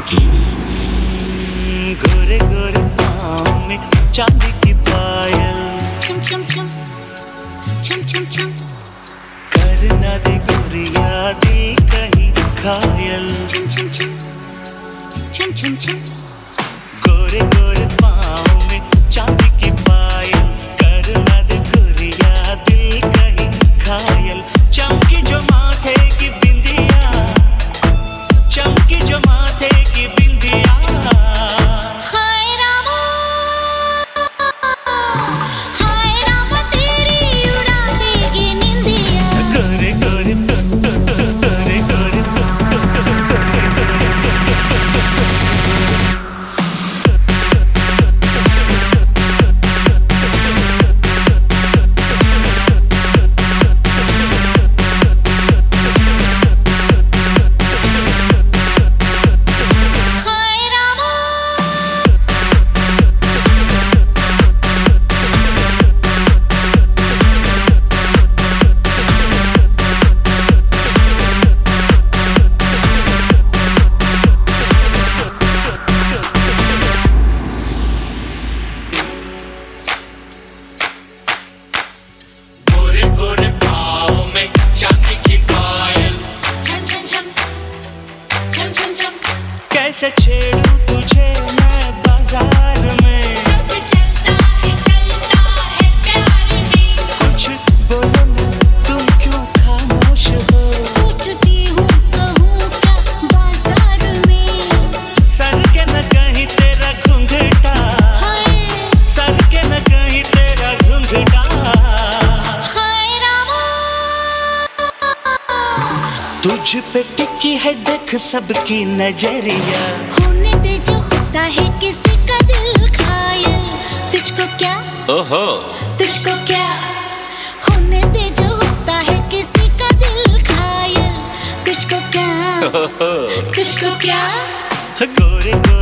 गोरे गोरे पाँव में चांदी की पायल, छम छम छम छम छम छम, करना दे गोरिया दिल कहीं घायल, छम छम छम छम छम छम, गोरे गोरे पाँव में चांदी की पायल, करना दे गोरिया दिल कहीं घायल। चमकी जो माथे की बिंदिया, चमकी जो माथे की बिंदिया, हाय रामा तेरी उड़ा देगी निंदिया। गोरे गोरे गोरे गोरे कैसे छेड़ूं तुझे मैं बाजार में, सब चलता है प्यार में। कुछ बोलो ना तुम क्यों खामोश हो, सोचती हूँ कहूँ क्या बाजार में, सर के न कहीं तेरा घूंघटा, सर के न कहीं तेरा घूंघटा। हाय रामा तुझ पे टिकी है देख सबकी नजरिया, होने दे जो होता है किसी का दिल घायल। तुझको क्या, ओहो तुझको क्या, होने दे जो होता है किसी का दिल घायल। तुझको क्या, तुझको क्या, गोरे गोरे